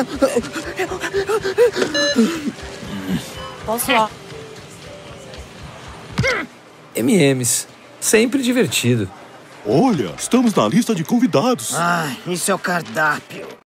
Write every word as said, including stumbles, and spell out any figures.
Posso lá? M e M's. Sempre divertido. Olha, estamos na lista de convidados. Ai, isso é o cardápio.